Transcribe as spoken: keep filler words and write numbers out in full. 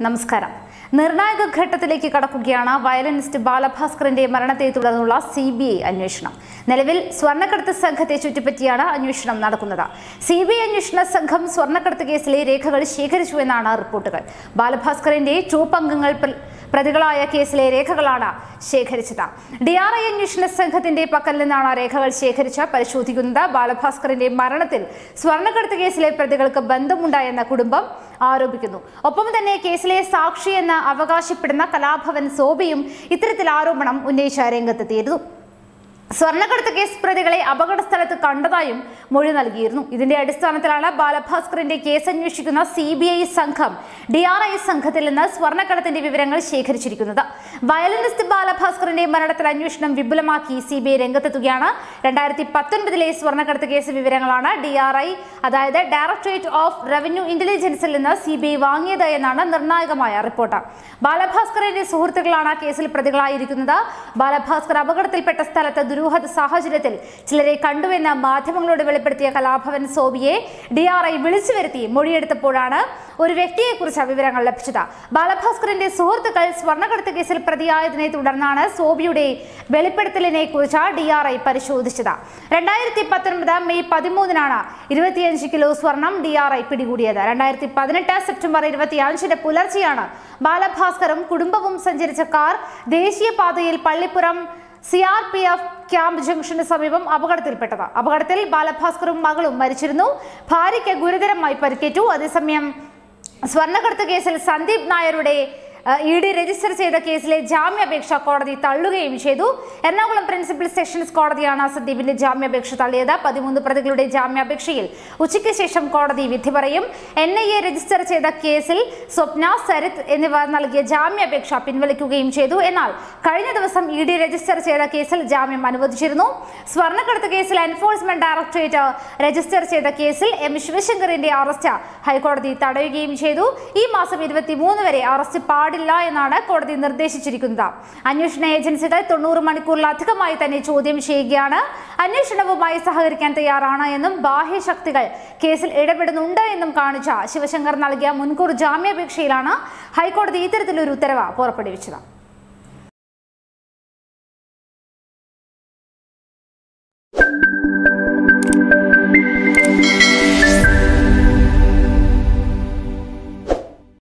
നമസ്കാരം. നിർണായക ഘട്ടത്തിലേക്ക് കടക്കുകയാണ് വയലിനിസ്റ്റ് ബാലഭാസ്കറിന്റെ മരണത്തെ തുടർന്നുള്ള സി ബി ഐ അന്വേഷണം. നിലവിൽ സ്വർണ്ണക്കടത്ത് സംഘത്തെ ചുറ്റിപ്പറ്റിയാണ് അന്വേഷണം നടക്കുന്നത്. സി ബി ഐ അന്വേഷണ സംഘം സ്വർണ്ണക്കടത്ത് കേസിലെ രേഖകൾ ശേഖരിച്ചുവെന്നാണ് റിപ്പോർട്ടുകൾ. ബാലഭാസ്കറിന്റെ ട്രൂപ്പ് അംഗങ്ങൾ പ്രതികളായ കേസിലെ രേഖകളാണ് ശേഖരിച്ചത്. ഡി ആർ ഐ അന്വേഷണ സംഘത്തിന്റെ പക്കൽ നിന്നാണ് രേഖകൾ ശേഖരിച്ച് പരിശോധിക്കുന്നത്. ബാലഭാസ്കറിന്റെ മരണത്തിൽ സ്വർണ്ണക്കടത്ത് കേസിലെ പ്രതികൾക്ക് ബന്ധമുണ്ടായെന്ന കുടുംബം ആരോപിക്കുന്നു. ഒപ്പം തന്നെ കേസിലെ സാക്ഷിയെന്ന് അവകാശപ്പെടുന്ന കലാഭവൻ സോബിയും ഇത്തരത്തിൽ ആരോപണം ഉന്നയിച്ച രംഗത്തെത്തിയിരുന്നു. സ്വർണ്ണക്കടത്ത് കേസ് പ്രതികളെ അപകട സ്ഥലത്ത് കണ്ടതായും മൊഴി നൽകിയിരുന്നു. ഇതിന്റെ അടിസ്ഥാനത്തിലാണ് ബാലഭാസ്കറിന്റെ കേസ് അന്വേഷിക്കുന്ന സി ബി ഐ സംഘം ഡി ആർ ഐ സംഘത്തിൽ നിന്ന് സ്വർണ്ണക്കടത്തിന്റെ വിവരങ്ങൾ ശേഖരിച്ചിരിക്കുന്നത്. വയലിനിസ്റ്റ് ബാലഭാസ്കറിന്റെ മരണത്തിൽ അന്വേഷണം വിപുലമാക്കി സി ബി ഐ രംഗത്തെത്തുകയാണ്. രണ്ടായിരത്തി പത്തൊൻപതിലെ സ്വർണ്ണക്കടത്ത് കേസ് വിവരങ്ങളാണ് ഡി ആർ ഐ അതായത് ഡയറക്ടറേറ്റ് ഓഫ് റവന്യൂ ഇന്റലിജൻസിൽ നിന്ന് സി ബി ഐ വാങ്ങിയത് എന്നാണ് നിർണായകമായ റിപ്പോർട്ട്. ബാലഭാസ്കറിന്റെ സുഹൃത്തുക്കളാണ് കേസിൽ പ്രതികളായിരിക്കുന്നത്. ബാലഭാസ്കർ അപകടത്തിൽപ്പെട്ട സ്ഥലത്ത് ദുരൂഹ സാഹചര്യത്തിൽ ചിലരെ കണ്ടുവെന്ന് മാധ്യമങ്ങളോട് വെളിപ്പെടുത്തിയ കലാഭവൻ സോബിയെ ഡി ആർ ഐ വിളിച്ചു വരുത്തി മൊഴിയെടുത്തപ്പോഴാണ് ഒരു വ്യക്തിയെക്കുറിച്ച് വിവരങ്ങൾ ലഭിച്ചത്. ബാലഭാസ്കറിന്റെ സുഹൃത്തുക്കൾ സ്വർണ്ണക്കടത്ത് കേസിൽ പ്രതിയായതിനെ തുടർന്നാണ് സോബിയുടെ വെളിപ്പെടുത്തലിനെ കുറിച്ച് ഡി ആർ ഐ പരിശോധിച്ചത്. രണ്ടായിരത്തി പത്തൊൻപത് മെയ് പതിമൂന്നിനാണ് ഇരുപത്തിയഞ്ച് കിലോ സ്വർണം ഡി ആർ ഐ പിടികൂടിയത്. രണ്ടായിരത്തി പതിനെട്ട് സെപ്റ്റംബർ ഇരുപത്തിയഞ്ചിന് പുലർച്ചെയാണ് ബാലഭാസ്കറും കുടുംബവും സഞ്ചരിച്ച കാർ ദേശീയപാതയിൽ Pallippuram C R P F camp ജംഗ്ഷന് സമീപം അപകടത്തിൽപ്പെട്ടത്. അപകടത്തിൽ ബാലഭാസ്കറും മകളും മരിച്ചിരുന്നു. ഭാര്യയ്ക്ക് ഗുരുതരമായി പരിക്കേറ്റു. അതേസമയം സ്വർണ്ണക്കടത്ത് കേസിൽ സന്ദീപ് നായരുടെ ഇ ഡി രജിസ്റ്റർ ചെയ്ത കേസിലെ ജാമ്യാപേക്ഷ കോടതി തള്ളുകയും ചെയ്തു. എറണാകുളം പ്രിൻസിപ്പൽ സെഷൻസ് കോടതിയാണ് സന്ദീപിന്റെ ജാമ്യാപേക്ഷ തള്ളിയത്. പതിമൂന്ന് പ്രതികളുടെ ജാമ്യാപേക്ഷയിൽ ഉച്ചയ്ക്ക് ശേഷം കോടതി വിധി പറയും. എൻ ഐ എ രജിസ്റ്റർ ചെയ്ത കേസിൽ സ്വപ്ന, സരിത് എന്നിവർ നൽകിയ ജാമ്യാപേക്ഷ പിൻവലിക്കുകയും ചെയ്തു. എന്നാൽ കഴിഞ്ഞ ദിവസം ഇ ഡി രജിസ്റ്റർ ചെയ്ത കേസിൽ ജാമ്യം അനുവദിച്ചിരുന്നു. സ്വർണ്ണക്കടത്ത് കേസിൽ എൻഫോഴ്സ്മെന്റ് ഡയറക്ടറേറ്റ് രജിസ്റ്റർ ചെയ്ത കേസിൽ എം ശിവശങ്കറിന്റെ അറസ്റ്റ് ഹൈക്കോടതി തടയുകയും ചെയ്തു. ഈ മാസം ഇരുപത്തിമൂന്ന് വരെ അറസ്റ്റ് പാടില്ല എന്നാണ് കോടതി നിർദ്ദേശിച്ചിരിക്കുന്നത്. അന്വേഷണ ഏജൻസികൾ തൊണ്ണൂറ് മണിക്കൂറിലധികമായി തന്നെ ചോദ്യം ചെയ്യുകയാണ്. അന്വേഷണവുമായി സഹകരിക്കാൻ തയ്യാറാണ് എന്നും ബാഹ്യശക്തികൾ കേസിൽ ഇടപെടുന്നുണ്ട് എന്നും കാണിച്ച ശിവശങ്കർ നൽകിയ മുൻകൂർ ജാമ്യാപേക്ഷയിലാണ് ഹൈക്കോടതി ഇത്തരത്തിലൊരു ഉത്തരവ് പുറപ്പെടുവിച്ചത്.